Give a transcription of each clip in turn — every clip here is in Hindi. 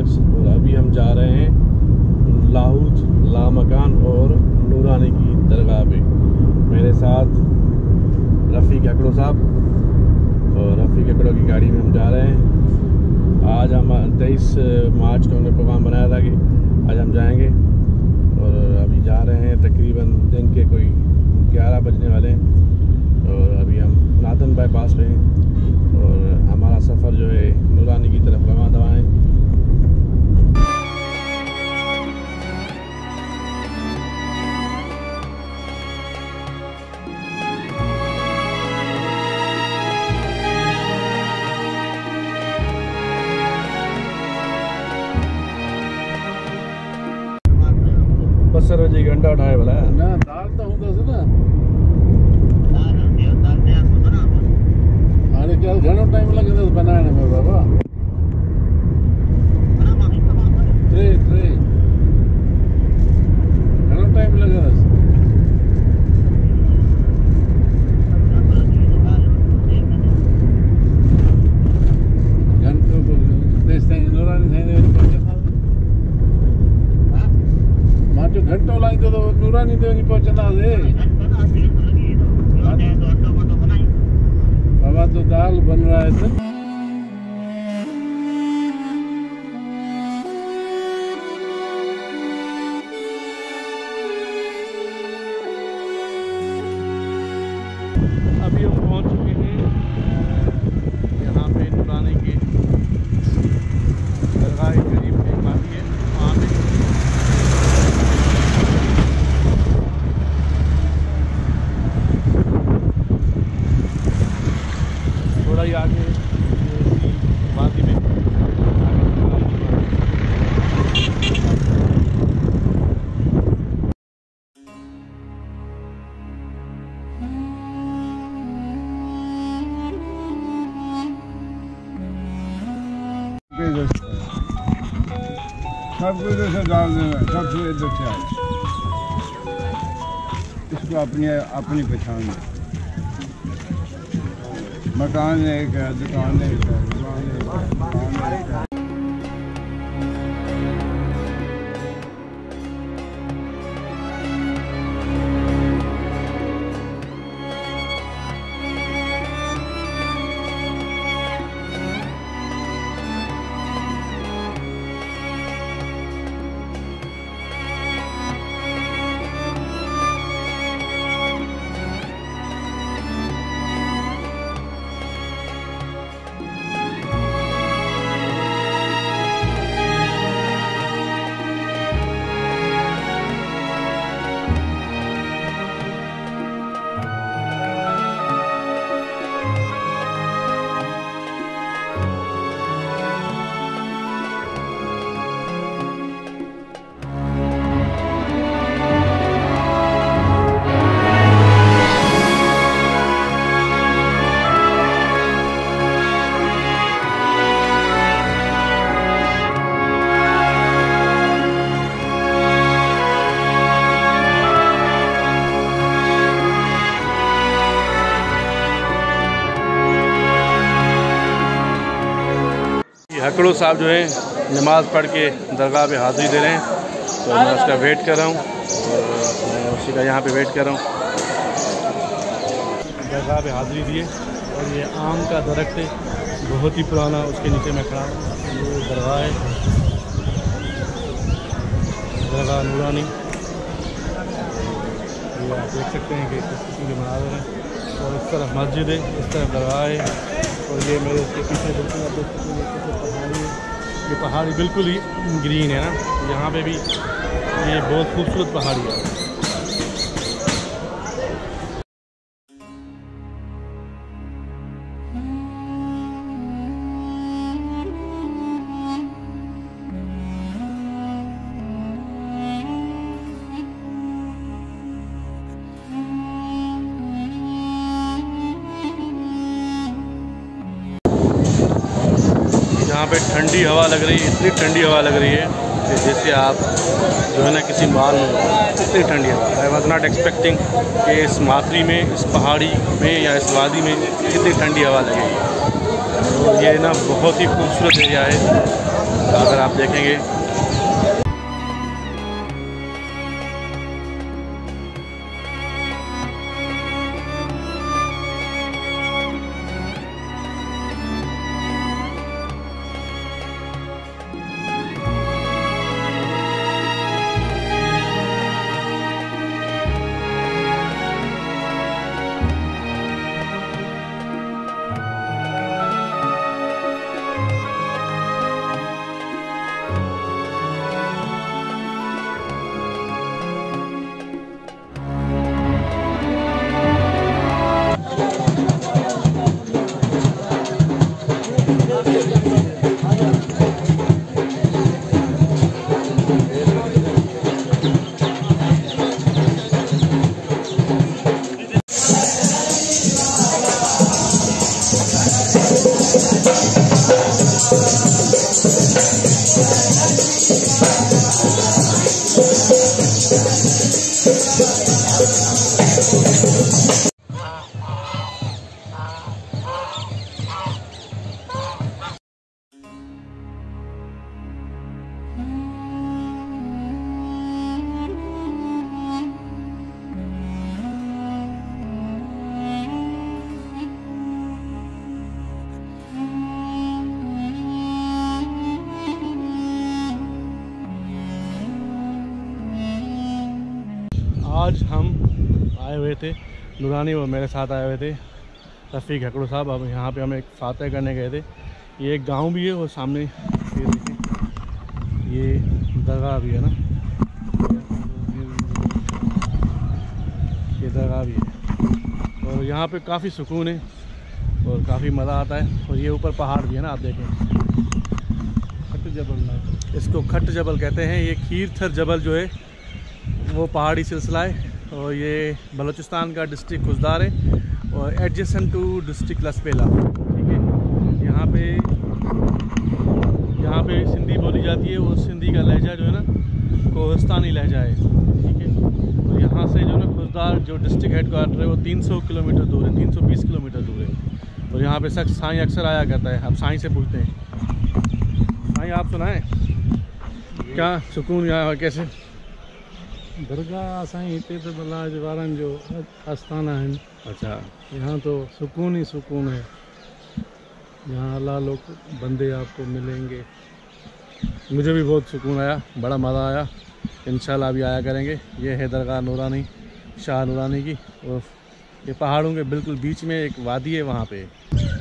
व्लॉग्स। और अभी हम जा रहे हैं लाहौद, लामकान और नूरानी की दरगाह पे। मेरे साथ रफ़ीक अकड़ो साहब, और रफ़ीक अकड़ो की गाड़ी में हम जा रहे हैं। आज हम 23 मार्च को हमने प्रोग्राम बनाया था कि आज हम जाएंगे, और अभी जा रहे हैं। तकरीबन दिन के कोई 11 बजने वाले हैं और अभी हम नादन बाईपास पे हैं और हमारा सफ़र जो है नूरानी की तरफ रवाना है। बस सर जी घंटा उठाए वाला है ना, दाल तो होता है ना। अरे क्या घणो टाइम लगे बनाने में बाबा? ट्रे घणो टाइम लगे घंटों को देश नूरानी जो घंटों लाई तो नूरानी ते वञी पहुचंदासीं। बाबा तो दाल बन रहा है सर। अभी हम पहुंच चुके हैं यहाँ पे नूरानी की दरगाह के करीब एक वादी है, वहाँ पे थोड़ा ही आगे वादी में सब कुछ ऐसे डाल देना, सबसे इधर से आए इसको अपनी पहचान है। मकान एक है, दुकान एक है, दुकान एक है, दुकान एक है। अकड़ो साहब जो है नमाज़ पढ़ के दरगाह पे हाज़िरी दे रहे हैं, तो मैं उसका वेट कर रहा हूँ और मैं उसी का यहाँ पे वेट कर रहा हूँ। दरगाह पे हाज़िरी दिए और ये आम का दरख्त है, बहुत ही पुराना, उसके नीचे मैं खड़ा हूँ। ये दरगाह है, दरगाह नूरानी। ये आप देख सकते हैं कि किस किस्म के मनाज़िर हैं। और इस तरफ मस्जिद है, इस तरफ दरगाह है, और ये मेरे इसके पीछे बिल्कुल आप देख सकते हैं पहाड़ी है। ये पहाड़ी बिल्कुल ही ग्रीन है ना, यहाँ पे भी ये बहुत खूबसूरत पहाड़ी है। यहाँ पे ठंडी हवा लग रही है, इतनी ठंडी हवा लग रही है कि जैसे आप जो है ना किसी माल में, इतनी ठंडी हवा। आई वॉज नॉट एक्सपेक्टिंग कि इस माथरी में, इस पहाड़ी में या इस वादी में इतनी ठंडी हवा लगेगी। तो ये ना बहुत ही खूबसूरत एरिया है। अगर आप देखेंगे आज हम आए हुए थे, नूरानी और मेरे साथ आए हुए थे, रफ़ीक हकड़ू साहब। अब यहाँ पे हम एक फातह करने गए थे। ये एक गांव भी है और सामने ये देखिए ये दरगाह भी है ना, ये दरगाह भी है और यहाँ पे काफ़ी सुकून है और काफ़ी मज़ा आता है। और ये ऊपर पहाड़ भी है ना, आप देखें, खट जबल, इसको खट जबल कहते हैं। ये खीरथर जबल जो है वो पहाड़ी सिलसिला है और ये बलूचिस्तान का डिस्ट्रिक्ट खुजदार है और एडजेसेंट टू डिस्ट्रिक्ट लसपेला, ठीक है। यहाँ पे सिंधी बोली जाती है और सिंधी का लहजा जो है ना कोहिस्तानी लहजा है, ठीक है। और यहाँ से जो ना खुजदार जो डिस्ट्रिक्ट हेड क्वार्टर है वो 300 किलोमीटर दूर है, 320 किलोमीटर दूर है। और यहाँ पे शख्स साईं अक्सर आया करता है। अब साईं से पूछते हैं, साईं आप सुनाएं क्या सुकून यहाँ कैसे? दरगाह असां हिते तो बलाज वारनि जो आस्थाना आहिनि। अच्छा, यहाँ तो सुकून ही सुकून है। यहाँ अल्लाह लोग बंदे आपको मिलेंगे। मुझे भी बहुत सुकून आया, बड़ा मज़ा आया। इंशाल्लाह अभी आया करेंगे। ये है दरगाह नूरानी, शाह नूरानी की। और ये पहाड़ों के बिल्कुल बीच में एक वादी है, वहाँ पे।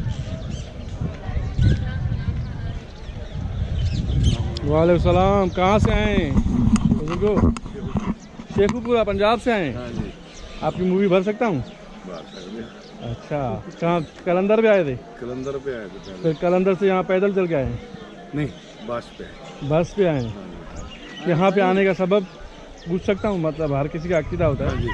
वालेकुम सलाम, कहाँ से आए? बुजुर्गो शेखुपुरा पंजाब से आए? हाँ जी। आपकी मूवी भर सकता हूँ? अच्छा, कहाँ कलंदर पे आए थे? कलंदर पे आए थे पहले। फिर कलंदर से यहाँ पैदल चल के आए? नहीं, बस पे। बस पे आए? यहाँ पे आने का सबब पूछ सकता हूँ? मतलब हर किसी का अकीदा होता है।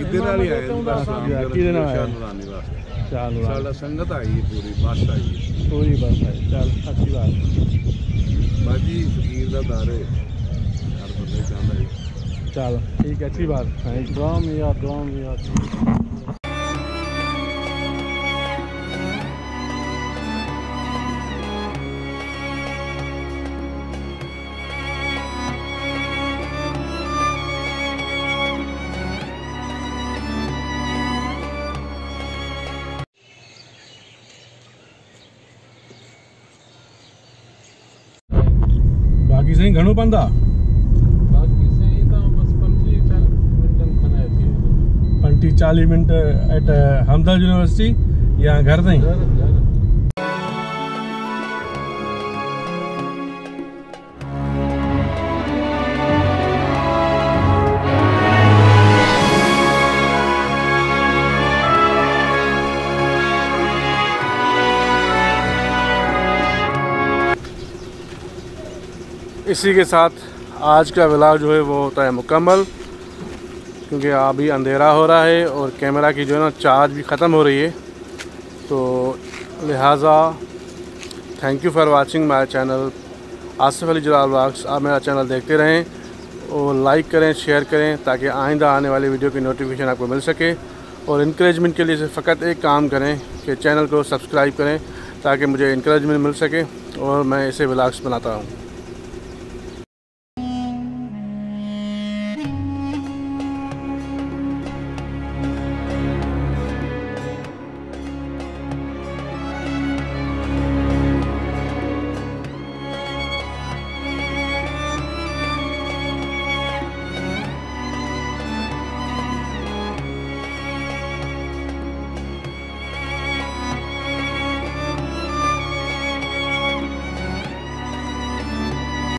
चलो संगत आई पूरी बस आई, पूरी बस है। चल अच्छी बात। बाजी फकीर दा दर है, हर बंदे चाहता है। चलो ठीक है, अच्छी बात। दुआ में याद बाकी सही घणो पंदा? बाकी सही तो बस 40 मिनट एट हमदर्द यूनिवर्सिटी या घर नहीं? इसी के साथ आज का व्लॉग जो है वो होता है मुकम्मल, क्योंकि अभी अंधेरा हो रहा है और कैमरा की जो है ना चार्ज भी ख़त्म हो रही है। तो लिहाजा thank you for watching my channel Asif Ali Jalal vlogs. आप मेरा चैनल देखते रहें और लाइक करें, शेयर करें, ताकि आइंदा आने वाली वीडियो की नोटिफिकेशन आपको मिल सके। और इनकरेजमेंट के लिए फ़कत एक काम करें कि चैनल को सब्सक्राइब करें, ताकि मुझे इनकरेजमेंट मिल सके और मैं ऐसे व्लॉग्स बनाता हूँ।